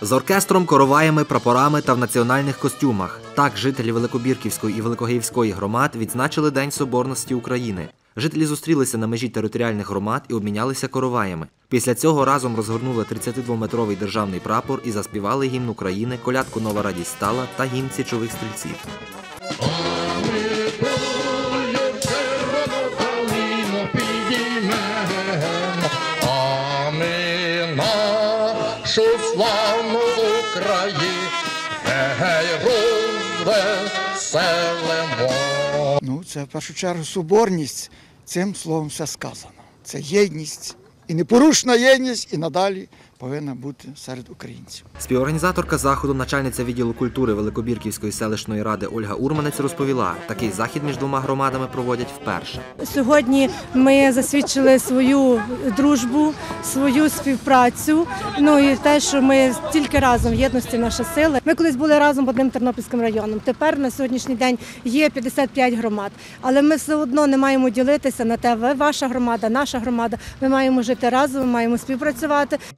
З оркестром, короваями, прапорами та в національних костюмах. Так жителі Великобірківської і Великогеївської громад відзначили День Соборності України. Жителі зустрілися на межі територіальних громад і обмінялися короваями. Після цього разом розгорнули 32-метровий державний прапор і заспівали гімн України, колядку «Нова радість стала» та гімн січових стрільців. Нашу славну Україну, гей, розвеселимо. Це в першу чергу соборність, цим словом все сказано. Це єдність, і непорушна єдність, і надалі повинна бути серед українців. Співорганізаторка заходу, начальниця відділу культури Великобірківської селищної ради Ольга Урманець розповіла, такий захід між двома громадами проводять вперше. Сьогодні ми засвідчили свою дружбу, свою співпрацю, і те, що ми тільки разом, в єдності наша сила. Ми колись були разом одним Тернопільським районом, тепер на сьогоднішній день є 55 громад, але ми все одно не маємо ділитися на те, ви ваша громада, наша громада, ми маємо жити разом, ми маємо співпрацювати.